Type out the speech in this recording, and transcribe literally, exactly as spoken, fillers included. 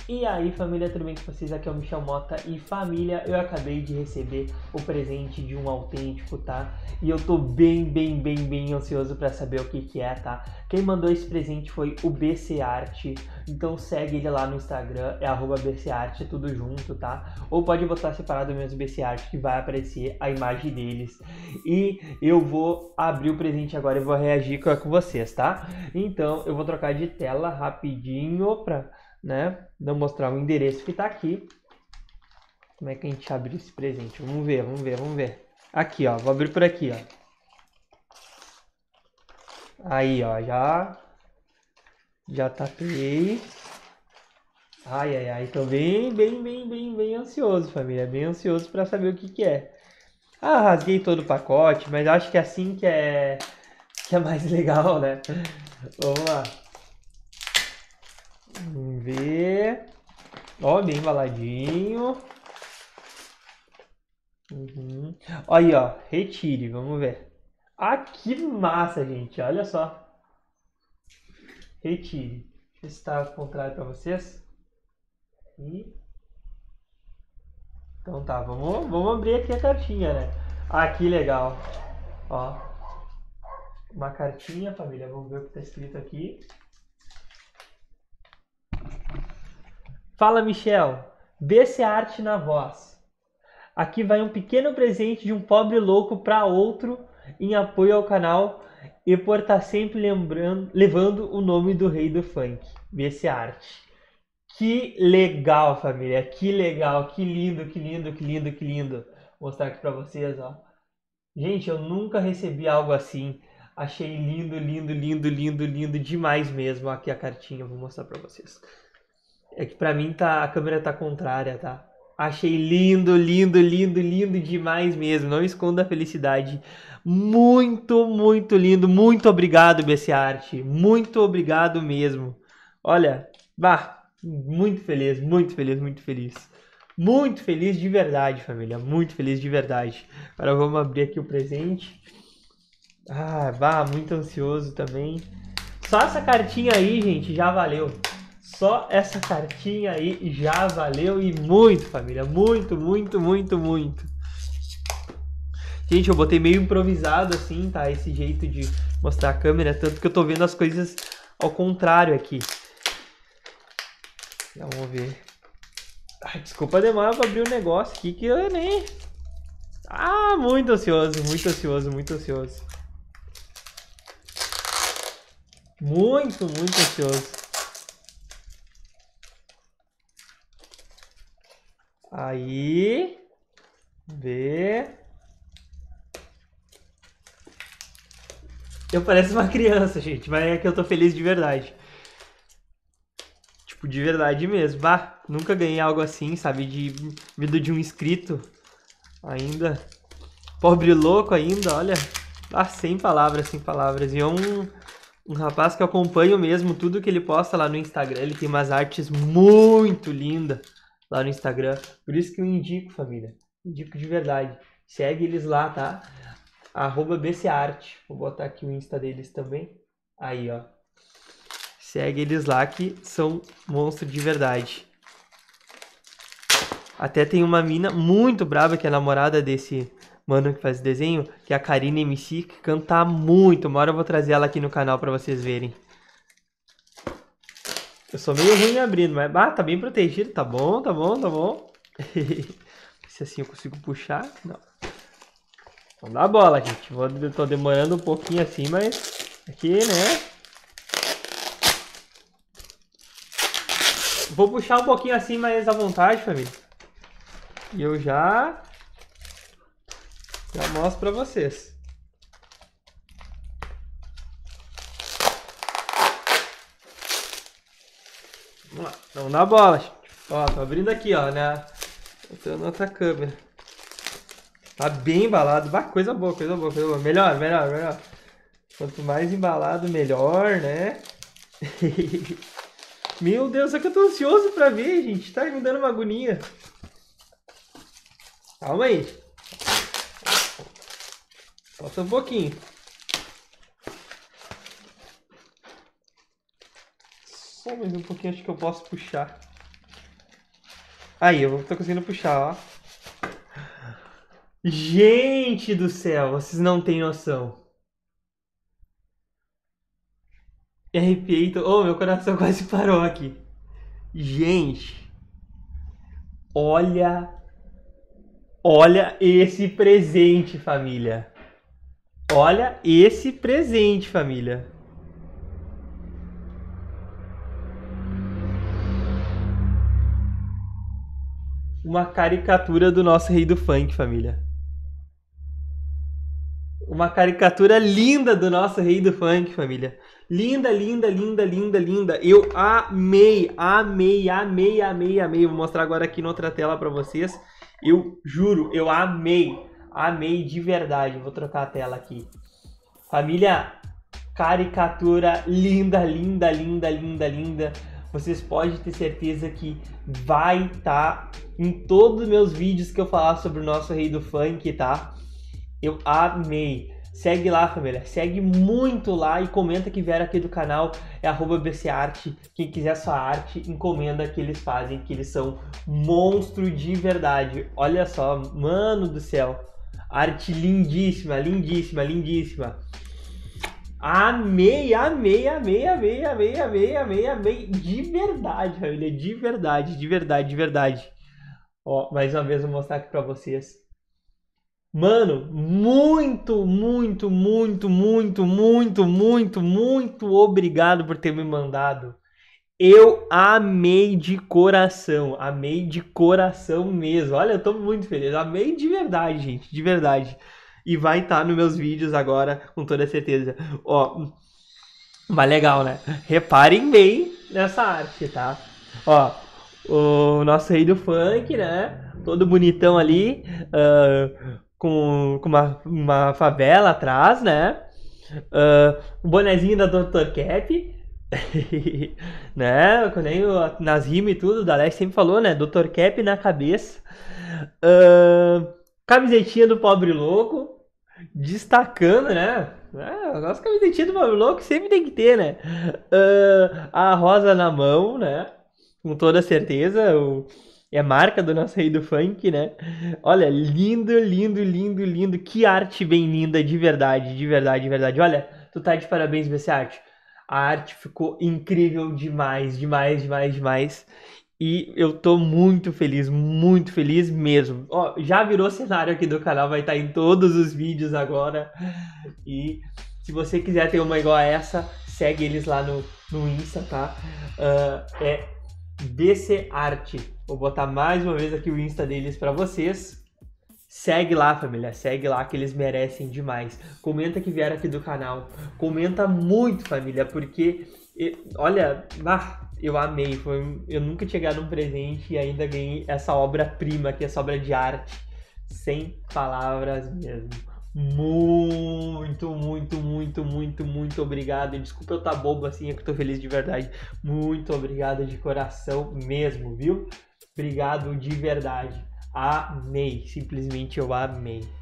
E aí família, tudo bem com vocês? Aqui é o Michel Mota e família, eu acabei de receber o presente de um autêntico, tá? E eu tô bem, bem, bem, bem ansioso pra saber o que que é, tá? Quem mandou esse presente foi o B C Art, então segue ele lá no Instagram, é arroba B C Art, tudo junto, tá? Ou pode botar separado mesmo B C Art que vai aparecer a imagem deles. E eu vou abrir o presente agora e vou reagir com vocês, tá? Então eu vou trocar de tela rapidinho pra... né? Não mostrar o endereço que tá aqui. Como é que a gente abre esse presente? Vamos ver, vamos ver, vamos ver. Aqui, ó. Vou abrir por aqui, ó. Aí, ó. Já... Já tapei. Ai, ai, ai. Tô bem, bem, bem, bem, bem ansioso, família. Bem ansioso pra saber o que que é. Ah, rasguei todo o pacote, mas acho que é assim que é... Que é mais legal, né? Vamos lá. Vamos ver... Ó, bem embaladinho. Uhum. Aí, ó, retire, vamos ver. Ah, que massa, gente, olha só. Retire. Deixa eu ver se tá ao contrário para vocês. E... Então tá, vamos, vamos abrir aqui a cartinha, né? Ah, que legal. Ó, uma cartinha, família, vamos ver o que tá escrito aqui. Fala, Michel. B C Art na voz. Aqui vai um pequeno presente de um pobre louco para outro em apoio ao canal e por estar sempre lembrando, levando o nome do rei do funk, B C Art. Que legal, família, que legal, que lindo, que lindo, que lindo, que lindo. Vou mostrar aqui para vocês, ó. Gente, eu nunca recebi algo assim. Achei lindo, lindo, lindo, lindo, lindo demais mesmo. Aqui a cartinha, vou mostrar para vocês. É que pra mim tá, a câmera tá contrária, tá? Achei lindo, lindo, lindo, lindo demais mesmo. Não esconda a felicidade. Muito, muito lindo. Muito obrigado, B C Art. Muito obrigado mesmo. Olha, bah, muito feliz, muito feliz, muito feliz. Muito feliz de verdade, família. Muito feliz de verdade. Agora vamos abrir aqui o presente. Ah, bah, muito ansioso também. Só essa cartinha aí, gente, já valeu. Só essa cartinha aí já valeu e muito, família. Muito, muito, muito, muito. Gente, eu botei meio improvisado assim, tá? Esse jeito de mostrar a câmera. Tanto que eu tô vendo as coisas ao contrário aqui. Vamos ver. Ai, desculpa a demora pra abrir o um negócio aqui que eu nem... Ah, muito ansioso, muito ansioso, muito ansioso. Muito, muito ansioso. Aí, vê. Eu pareço uma criança, gente, mas é que eu tô feliz de verdade. Tipo, de verdade mesmo. Bah, nunca ganhei algo assim, sabe? De vida de um inscrito ainda. Pobre louco ainda, olha. Ah, sem palavras, sem palavras. E é um, um rapaz que eu acompanho mesmo tudo que ele posta lá no Instagram. Ele tem umas artes muito lindas lá no Instagram. Por isso que eu indico, família. Indico de verdade. Segue eles lá, tá? Arroba B C Art. Vou botar aqui o Insta deles também. Aí, ó. Segue eles lá que são monstros de verdade. Até tem uma mina muito brava que é namorada desse mano que faz desenho, que é a Karine M C, que canta muito. Uma hora eu vou trazer ela aqui no canal pra vocês verem. Eu sou meio ruim abrindo, mas ah, tá bem protegido. Tá bom, tá bom, tá bom. Se assim eu consigo puxar, não. Não dá bola, gente. Vou, tô demorando um pouquinho assim, mas aqui, né? Vou puxar um pouquinho assim, mais à vontade, família. E eu já... Já mostro pra vocês. Vamos lá. Não dá bola, gente. Ó, tô abrindo aqui, ó, né? Botando outra câmera. Tá bem embalado. Bah, coisa boa, coisa boa, coisa boa. Melhor, melhor, melhor. Quanto mais embalado, melhor, né? Meu Deus, só que eu tô ansioso pra ver, gente. Tá me dando uma agonia. Calma aí. Falta um pouquinho. Só mais um pouquinho, acho que eu posso puxar. Aí, eu tô conseguindo puxar, ó. Gente do céu, vocês não têm noção. Me arrepiei. Tô... Oh, meu coração quase parou aqui. Gente, olha, olha esse presente, família. Olha esse presente, família. Uma caricatura do nosso rei do funk, família. Uma caricatura linda do nosso rei do funk, família. Linda, linda, linda, linda, linda. Eu amei, amei, amei, amei, amei. Vou mostrar agora aqui na outra tela pra vocês. Eu juro, eu amei. Amei de verdade. Vou trocar a tela aqui. Família, caricatura linda, linda, linda, linda, linda. Vocês podem ter certeza que vai estar em todos os meus vídeos que eu falar sobre o nosso rei do funk, tá? Eu amei. Segue lá, família. Segue muito lá e comenta que vier aqui do canal. É arroba bcarte. Quem quiser sua arte, encomenda que eles fazem, que eles são monstro de verdade. Olha só, mano do céu. Arte lindíssima, lindíssima, lindíssima. Amei, amei, amei, amei, amei, amei, amei, amei. De verdade, família. De verdade, de verdade, de verdade. Ó, mais uma vez eu vou mostrar aqui pra vocês. Mano, muito, muito, muito, muito, muito, muito, muito obrigado por ter me mandado. Eu amei de coração, amei de coração mesmo. Olha, eu tô muito feliz, amei de verdade, gente, de verdade. E vai estar nos meus vídeos agora, com toda certeza. Ó, mas legal, né? Reparem bem nessa arte, tá? Ó, o nosso rei do funk, né? Todo bonitão ali, uh, com, com uma, uma favela atrás, né? Uh, o bonezinho da doutor Cap, né? Nem o, nas rimas e tudo, o Dalek sempre falou, né? doutor Cap na cabeça. Uh, camisetinha do pobre louco, destacando, né? É, a nossa camisetinha do pobre louco sempre tem que ter, né? Uh, a rosa na mão, né? Com toda certeza, o, é marca do nosso rei do funk, né? Olha, lindo, lindo, lindo, lindo. Que arte bem linda, de verdade, de verdade, de verdade. Olha, tu tá de parabéns, B C Arte. A arte ficou incrível demais, demais, demais, demais. E eu tô muito feliz, muito feliz mesmo. Ó, já virou cenário aqui do canal, vai estar em todos os vídeos agora. E se você quiser ter uma igual a essa, segue eles lá no, no Insta, tá? Uh, é bcarte. Vou botar mais uma vez aqui o Insta deles pra vocês. Segue lá, família, segue lá que eles merecem demais. Comenta que vieram aqui do canal. Comenta muito, família, porque, olha, ah, eu amei. Foi, eu nunca tinha ganhado um presente e ainda ganhei essa obra-prima aqui, essa obra de arte. Sem palavras mesmo. Muito, muito, muito, muito, muito obrigado. Desculpa eu estar bobo assim, é que eu tô feliz de verdade. Muito obrigado de coração mesmo, viu? Obrigado de verdade. Amei, simplesmente eu amei.